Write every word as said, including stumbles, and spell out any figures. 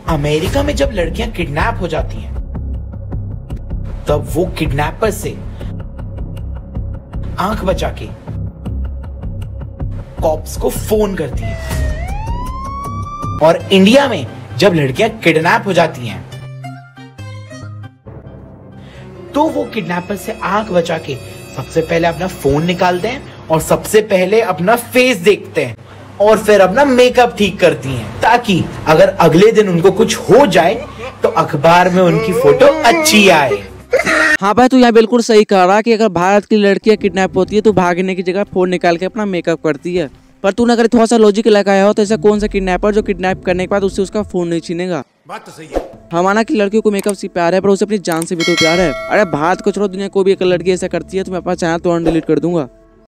America में जब लड़कियां किडनैप हो जाती हैं तब वो किडनैपर से आंख बचा के कॉप्स को फोन करती हैं। और इंडिया में जब लड़कियां किडनैप हो जाती हैं तो वो किडनैपर से आंख बचा के सबसे पहले अपना फोन निकालते हैं और सबसे पहले अपना फेस देखते हैं और फिर अपना मेकअप ठीक करती हैं, ताकि अगर अगले दिन उनको कुछ हो जाए तो अखबार में उनकी फोटो अच्छी आए। हाँ भाई, तू यहाँ बिल्कुल सही कह रहा कि अगर भारत की लड़कियां किडनैप होती है तो भागने की जगह फोन निकाल के अपना मेकअप करती है। पर तूने अगर थोड़ा सा लॉजिक लगाया हो तो ऐसा कौन सा किडनैपर जो किडनैप करने के बाद उससे उसका फोन नहीं छीनेगा। बात तो सही है। हम माना कि लड़कियों को मेकअप से प्यार है पर उसे अपनी जान से भी तो प्यार है। अरे भारत को छोड़ो, दुनिया को भी एक लड़की ऐसा करती है तो मैं अपना चैनल तो अनडिलीट कर दूंगा।